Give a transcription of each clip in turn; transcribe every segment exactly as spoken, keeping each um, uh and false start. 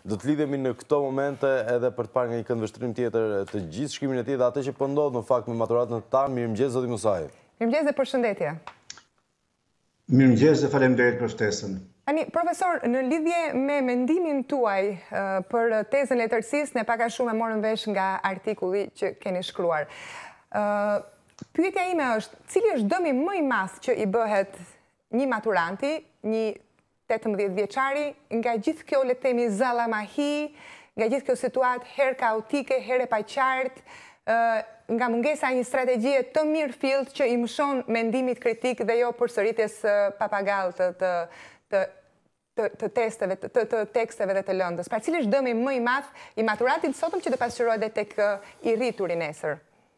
do të lidhemi në këto momente edhe për të parë nga një këndvështrim tjetër të gjithë shkrimin e tij dhe atë që po ndodh në fakt me maturatën tanë. Mirëmëngjes zoti Musaj. Mirëmëngjes dhe përshëndetje. Mirëmëngjes dhe faleminderit për ftesën. Tani, profesor, në lidhje me mendimin tuaj uh, për tezën letërsisë, ne pak a shumë e morëm vesh nga artikulli që keni shkruar. Uh, pyetja ime është, cili është dëmi më i madh që i bëhet një maturanti, një tetëmbëdhjetë vjeçari, nga gjithë kjo, le të themi, zallamahi, nga gjithë kjo situatë herë kaotike, herë e paqartë, uh, nga mungesa e një strategjie të mirëfillt që i mshon mendimit kritik dhe jo përsëritjes uh, papagall të, të, të Të, të, testeve, të, të, të teksteve dhe të lëndës. Pra cili është dëmi më i madh i maturantit sotëm që do pasqyrohet edhe tek i rrituri nesër?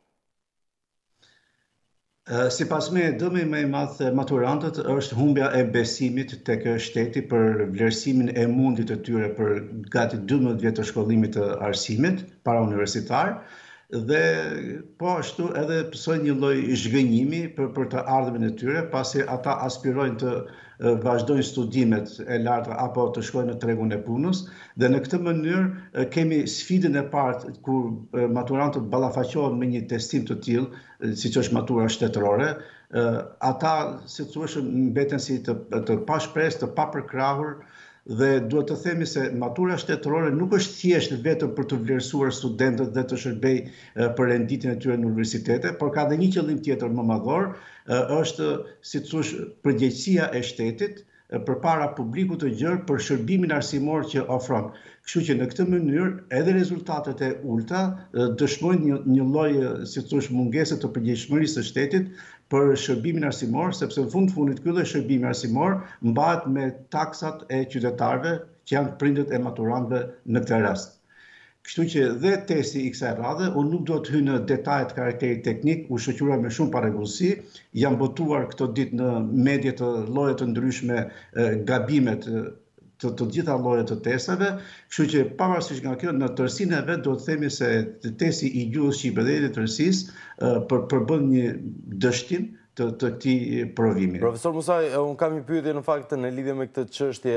Sipas me, dëmi më i madh e maturantët është humbja e besimit tek shteti për vlerësimin e mundit të tyre për gati dymbëdhjetë vjet të shkollimit të arsimit para universitar. Dhe po ashtu edhe pësoj një lloj zhgënjimi për, për të ardhmen e tyre, pasi ata aspirojnë të vazhdojnë studimet e larta apo të shkojnë në tregun e punës, dhe në këtë mënyrë kemi sfidën e parë kur maturantët ballafaqohen me një testim të tillë, siç është matura shtetërore. Ata, si thua, mbeten si të, të pashpresë, të papërkrahur. Dhe duhet të themi se matura shtetërore nuk është thjesht vetëm për të vlerësuar studentët dhe të shërbej për renditjen e tyre në universitete, por ka dhe një qëllim tjetër më madhor, është, si thosh, përgjegjësia e shtetit përpara publikut të gjerë për shërbimin arsimor që ofron. Kështu që në këtë mënyrë edhe rezultatet e ulta dëshmojnë një, një lloj, si thosh, mungese të përgjegjshmërisë së shtetit për shërbimin arsimor, sepse në fund fundit ky lloj shërbimi arsimor mbahet me taksat e qytetarëve që janë prindët e maturantëve në këtë rast. Kështu që dhe testi i kësaj radhe, unë nuk do të hyj në detajet karakterit teknik, u shoqëruar me shumë parregullsi, janë botuar këto ditë në medje të lloje të ndryshme gabimet të të gjitha llojet të testave, kështu që pavarësisht nga kjo, në tërësinë e vet do të themi se testi i gjuhës shqipe dhe i letërsisë për përbën një dështim të, të këtij provimi. Profesor Musaj, unë kam një pyetje në fakt në lidhje me këtë çështje.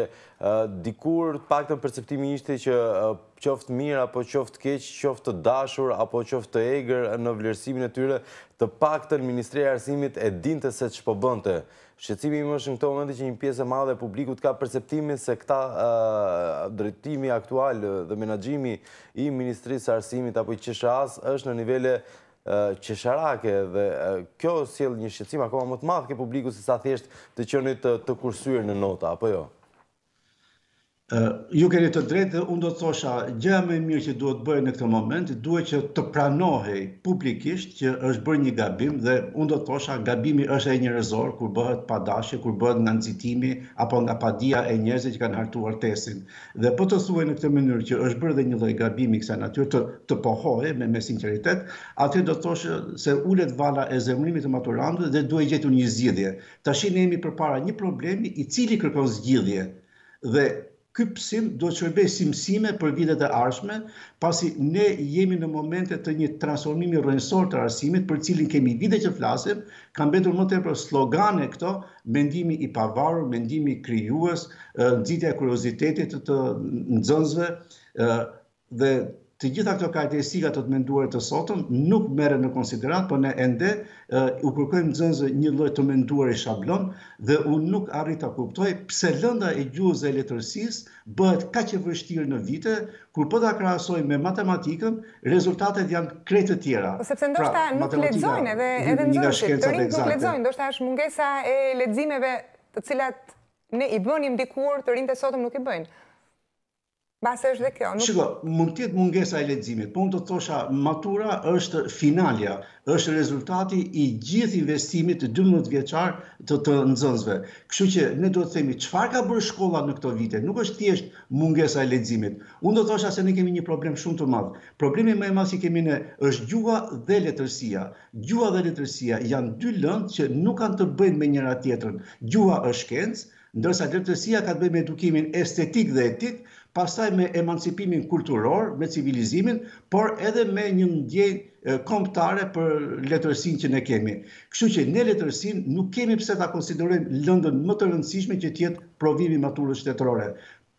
Dikur paktën perceptimi ishte që qoftë mirë apo qoftë keq, qoftë të dashur apo qoftë të egër në vlerësimin e tyre, të paktën Ministria e Arsimit e dinte se ç'po bënte. Shqetësimi im është në këtë moment që një pjesë e madhe e publikut ka perceptimin se këta uh, drejtimi aktual dhe menaxhimi i Ministrisë së Arsimit apo i Q S A-s është në nivele uh, qesharake dhe uh, kjo sjell një shqetësim akoma më të madh ke publiku se sa thjesht të qenit të, të kursyer në nota, apo jo? Uh, ju keni të drejtë dhe unë do të thosha, gjëja më e mirë që duhet bëjë në këtë moment, duhet që të pranohej publikisht që është bërë një gabim, dhe unë do të thosha gabimi është e njerëzor kur bëhet pa dashje, kur bëhet nga nxitimi apo nga padia e njerëzve që kanë hartuar testin. Dhe po të thuaj në këtë mënyrë që është bërë dhe një lloj gabimi kësaj natyre të, të pohoje me, me sinqeritet, atë do të thoshë se ulet vala e zemërimit të maturantëve dhe duhet gjetur një zgjidhje. Tash ne jemi përpara një problemi i cili kërkon zgjidhje. Dhe ky psim do të shërbejë si mësime për vitet e ardhshme, pasi ne jemi në momente të një transformimi rrënjësor të arsimit, për cilin kemi vite që flasim, ka mbetur më tepër slogane këto, mendimi i pavarur, mendimi krijues, nxitja e kuriozitetit të nxënësve, dhe të gjitha këto karakteristika të të menduar të sotëm nuk merren në konsiderat, por ne ende uh, u kërkojmë nxënësve një lloj të menduar i shablon, dhe unë nuk arrit ta kuptoj pse lënda e gjuhës dhe letërsisë bëhet kaq e vështirë në vite, kur po ta krahasoj me matematikën, rezultatet janë krejt të tjera. Po sepse ndoshta pra, nuk lexojnë edhe edhe nxënësit, të rinjt nuk lexojnë, ndoshta është mungesa e leximeve të cilat ne i bënim dikur, të rinjt e sotëm nuk i bëjnë. Base është dhe kjo. Nuk... Shiko, mund të jetë mungesa e leximit, po unë do të thosha matura është finalja, është rezultati i gjithë investimit të dymbëdhjetë vjeçar të, të nxënësve. Kështu që ne duhet të themi çfarë ka bërë shkolla në këto vite, nuk është thjesht mungesa e leximit. Unë do të thosha se ne kemi një problem shumë të madh. Problemi më i madh që kemi ne është gjuha dhe letërsia. Gjuha dhe letërsia janë dy lëndë që nuk kanë të bëjnë me njëra tjetrën. Gjuha është shkencë, ndërsa letërsia ka të bëjë me edukimin estetik dhe etik, pastaj me emancipimin kulturor, me civilizimin, por edhe me një ndjenjë kombëtare për letërsinë që ne kemi. Kështu që ne letërsinë nuk kemi pse ta konsiderojmë lëndën më të rëndësishme që të jetë provimi i maturës shtetërore.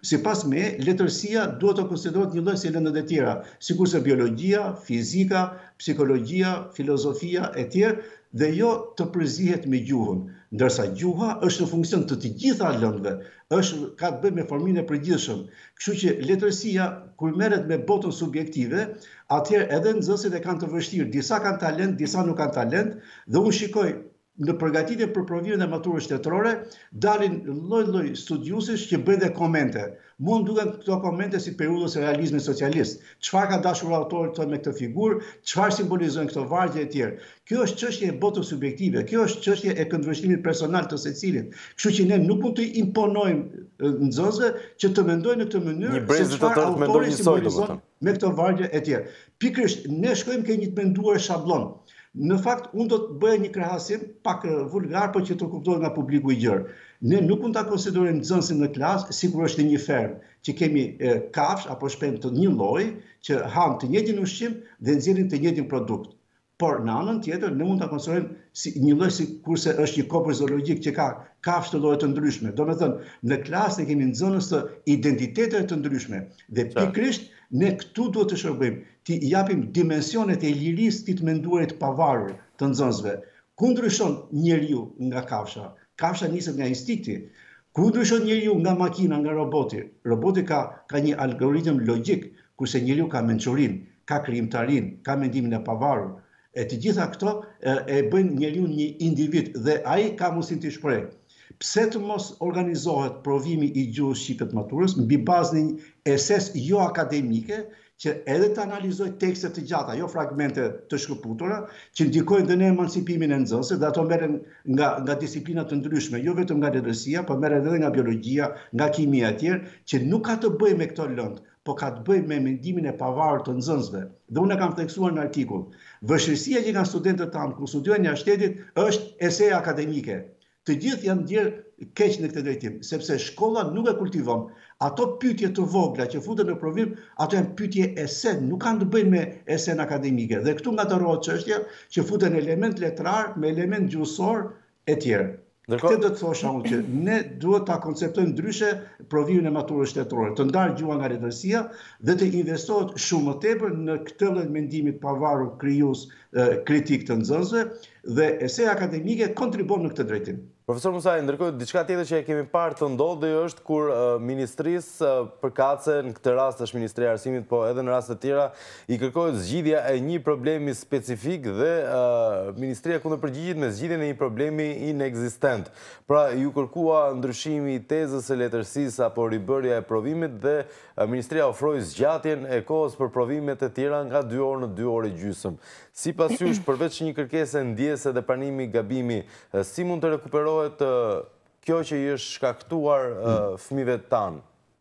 Sipas me, letërsia duhet të konsiderohet një lloj si lëndët e tjera, sikurse biologjia, fizika, psikologjia, filozofia e tjerë, dhe jo të përzihet me gjuhën, ndërsa gjuha është në funksion të të gjitha lëndëve, është ka të bëjë me formimin e përgjithshëm. Kështu që letërsia kur merret me botën subjektive, atëherë edhe nxënësit e kanë të vështirë, disa kanë talent, disa nuk kanë talent, dhe unë shikoj në përgatitje për provimin e maturës shtetërore, dalin lloj-lloj studiusish që bëjnë dhe komente. Mua më duken këto komente si periudhës e realizmit socialist. Çfarë ka dashur autori këto me këtë figurë, çfarë simbolizojnë këto vargje e tjerë. Kjo është çështje e botës subjektive, kjo është çështje e këndvështrimit personal të secilit. Kështu që ne nuk mund të imponojmë nxënësve që të mendojnë në këtë mënyrë se çfarë autori simbolizon me këto vargje e tjerë. Pikërisht, ne shkojmë ke një të menduar shablon. Në fakt, unë do të bëja një krahasim pak vulgar, por që të kuptohet nga publiku i gjerë. Ne nuk mund ta konsiderojmë nxënësin në klasë sikur është një fermë, që kemi kafsh apo shpend të një lloji që han të njëjtin ushqim dhe nxjerrin të njëjtin produkt. Por në anën tjetër, ne mund ta konsiderojmë si një lloj sikurse është një kopër zoologjik që ka kafshë të lloje të ndryshme. Domethënë, në klasë ne kemi nxënës të identiteteve të ndryshme dhe pikërisht ne këtu duhet të shërbejmë, të japim dimensionet e lirisë të të menduarit pavarur të nxënësve. Ku ndryshon njeriu nga kafsha? Kafsha niset nga instinkti. Ku ndryshon njeriu nga makina, nga roboti? Roboti ka ka një algoritëm logjik, kurse njeriu ka mençurinë, ka krijimtarinë, ka mendimin e pavarur. E të gjitha këto e bëjnë njeriu një individ dhe ai ka mundësinë të shprehë. Pse të mos organizohet provimi i gjuhës shqipe të maturës mbi bazën e një eses jo akademike, që edhe të analizoj tekste të gjata, jo fragmente të shkëputura, që ndikojnë dhe në emancipimin e nxënësit, dhe ato merren nga nga disiplina të ndryshme, jo vetëm nga letërsia, por merren edhe nga biologjia, nga kimia e tjerë, që nuk ka të bëjë me këto lëndë, po ka të bëjë me mendimin e pavarur të nxënësve. Dhe unë e kam theksuar në artikull. Vështirësia që kanë studentët tanë kur studiojnë jashtë shtetit është esej akademike. Të gjithë janë ndjerë keq në këtë drejtim, sepse shkolla nuk e kultivon. Ato pyetje të vogla që futen në provim, ato janë pyetje esen, nuk kanë të bëjnë me esen akademike. Dhe këtu ngatërohet çështja që futen element letrar me element gjuhësor e tjerë. Këtë do të thosha unë që ne duhet ta konceptojmë ndryshe provimin e maturës shtetërore, të ndarë gjuha nga letërsia dhe të investohet shumë më tepër në këtë lloj mendimit pavarur krijues kritik të nxënësve dhe esej akademike kontribuon në këtë drejtim. Profesor Musaj, ndërkohë, diçka tjetër që e kemi parë të ndodhi është kur ministrisë përkatëse, në këtë rast është Ministria e Arsimit, po edhe në raste të tjera, i kërkohet zgjidhja e një problemi specifik dhe Ministria kundërpërgjigjet me zgjidhjen e një problemi inekzistent. Pra, ju kërkua ndryshimi i tezës së letërsisë apo ribërja e provimit dhe Ministria ofroi zgjatjen e kohës për provimet e tjera nga dy orë në dy orë e gjysmë. Sipas jush, përveç një kërkese ndjese dhe pranimi gabimi, si mund të rekuperohet kjo që i është shkaktuar fëmijëve tanë?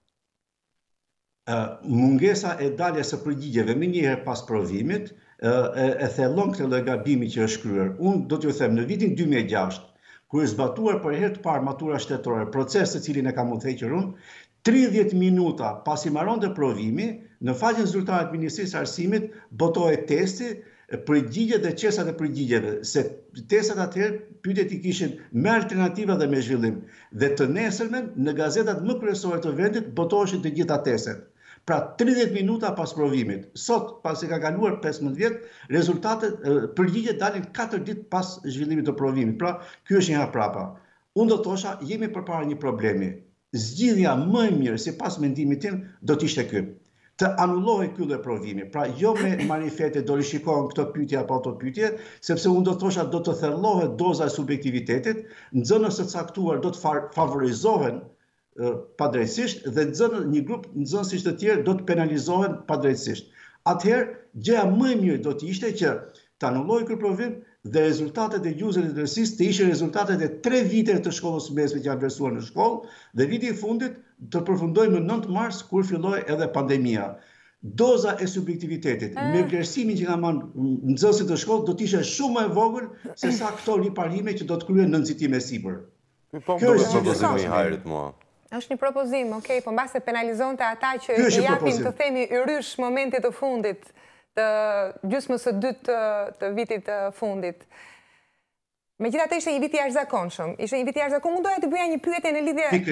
Mungesa e daljes së përgjigjeve më njëherë pas provimit e thellon këtë lloj gabimi që është kryer. Unë do t'ju them, në vitin dy mijë e gjashtë, kur është zbatuar për herë të parë matura shtetërore, proces të cilin e kam udhëhequr unë, tridhjetë minuta pasi mbaronte provimi, në faqen zyrtare të Ministrisë së Arsimit botohej testi, përgjigjet dhe qesat e përgjigjeve, se testat atëherë pyetjet i kishin me alternativa dhe me zhvillim. Dhe të nesërmen, në gazetat më kryesore të vendit, botoheshin të gjitha testet. Pra tridhjetë minuta pas provimit. Sot, pasi ka kaluar pesëmbëdhjetë vjet, rezultatet, përgjigjet dalin katër ditë pas zhvillimit të provimit. Pra, ky është një haprapa. Unë do thosha, jemi përpara një problemi. Zgjidhja më e mirë, sipas mendimit tim, do të ishte ky. Të anullohej ky lloj provimi. Pra, jo me marifete do rishikohen këto pyetje apo ato pyetje, sepse unë do thosha do të thellohet doza e subjektivitetit, nxënës të caktuar do të favorizohen padrejtisht dhe nxënës një grup nxënësish të tjerë do të penalizohen padrejtisht. Atëherë, gjëja më e mirë do të ishte që të anullohej ky provim dhe rezultatet e gjuhës së letërsisë të ishin rezultatet e tre viteve të shkollës së mesme që janë vlerësuar në shkollë dhe viti i fundit të përfundojmë në nëntë mars kur filloi edhe pandemia. Doza e subjektivitetit me vlerësimin që nga marrë nxënësit të shkollë do të ishte shumë më e vogël se sa këto riparime që do të kryen në nxitime sipër. Kjo është propozimi i hajrit mua. Është një propozim, okay, po mbase penalizonte ata që i japin të themi rysh momentit të fundit të gjysmës së dytë të vitit të fundit. Megjithatë ishte një vit i jashtëzakonshëm. Ishte një vit i jashtëzakonshëm. Unë doja të bëja një pyetje në lidhje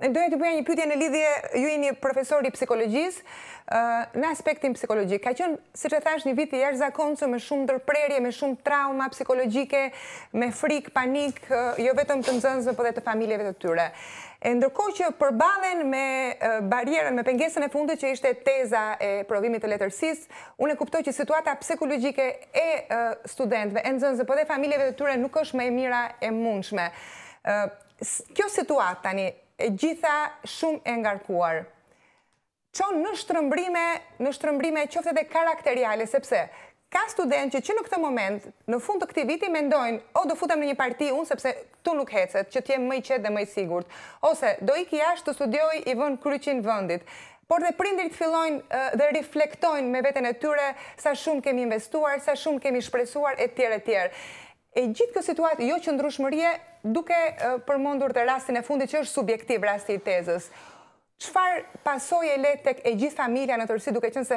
Doja të bëja një pyetje në lidhje, ju jeni profesor i psikologjisë, në aspektin psikologjik. Ka qenë, siç e thash, një vit i jashtëzakonshëm me shumë ndërprerje, me shumë trauma psikologjike, me frikë, panik, jo vetëm të nxënësve, por edhe të familjeve të tyre. E ndërkohë që përballen me barierën, me pengesën e fundit që ishte teza e provimit të letërsisë, unë e kuptoj që situata psikologjike e studentëve, e nxënësve, por edhe familjeve të tyre nuk është më e mira e mundshme. Kjo situatë tani, e gjitha shumë e ngarkuar, çon në shtrëmbrime, në shtrëmbrime qoftë edhe karakteriale, sepse ka studentë që, që në këtë moment, në fund të këtij viti mendojnë, o do futem në një parti unë sepse tu nuk hecet, që t'jem më i qetë dhe më i sigurt, ose do ik jashtë të studioj i vën kryqin vendit. Por dhe prindrit fillojnë dhe reflektojnë me veten e tyre sa shumë kemi investuar, sa shumë kemi shpresuar e tjerë e tjerë. E gjithë këtë situatë, jo qëndrueshmërie, duke përmendur të rastin e fundit që është subjektiv rasti i tezës. Çfarë pasojë le tek e gjithë familja në tërësi, duke qenë se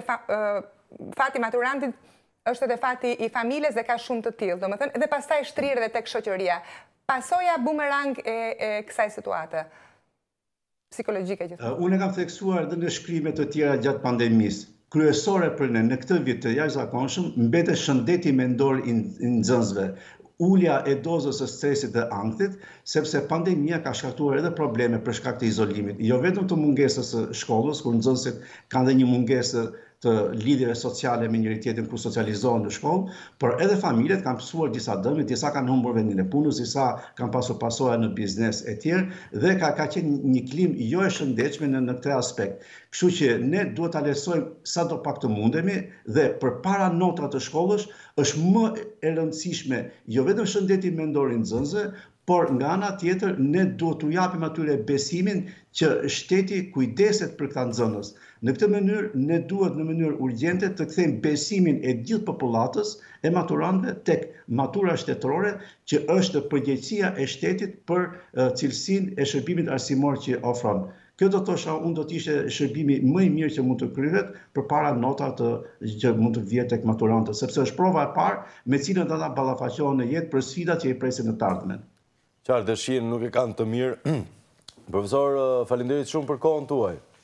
fati maturantit është edhe fati i familjes dhe ka shumë të tillë, domethënë, dhe pastaj shtrirë edhe tek shoqëria. Pasoja bumerang e kësaj situate psikologjike gjithmonë. Unë e kam theksuar edhe në shkrime të tjera gjatë pandemisë. Kryesore për ne në këtë vit të jashtëzakonshëm mbetet shëndeti mendor i nxënësve, ulja e dozës së stresit dhe ankthit, sepse pandemia ka shkaktuar edhe probleme për shkak të izolimit, jo vetëm të mungesës së shkollës, kur nxënësit kanë dhe një mungesë të lidhjeve sociale me njëri tjetrin ku socializohen në shkollë, por edhe familjet kanë pësuar disa dëme, disa kanë humbur vendin e punës, disa kanë pasur pasoja në biznes e tjerë, dhe ka, ka qenë një klim jo e shëndetshme në, në këtë aspekt. Kështu që ne duhet ta lesojmë sa do pak të mundemi dhe përpara notave të shkollës është më e rëndësishme jo vetëm shëndeti mendor i nxënësve, por nga ana tjetër ne duhet t'u japim atyre besimin që shteti kujdeset për këta nxënës. Në këtë mënyrë ne duhet në mënyrë urgjente të kthejmë besimin e gjithë popullatës e maturantëve tek matura shtetërore, që është përgjegjësia e shtetit për cilësinë e shërbimit arsimor që ofron. Kjo do të thosha unë do të ishte shërbimi më i mirë që mund të kryhet përpara notave të që mund të vijë tek maturantët, sepse është prova e parë me cilën ata ballafaqohen në jetë për sfidat që i presin në të ardhmen. Qartë, dëshirën nuk e kanë të mirë. Profesor, faleminderit shumë për kohën tuaj.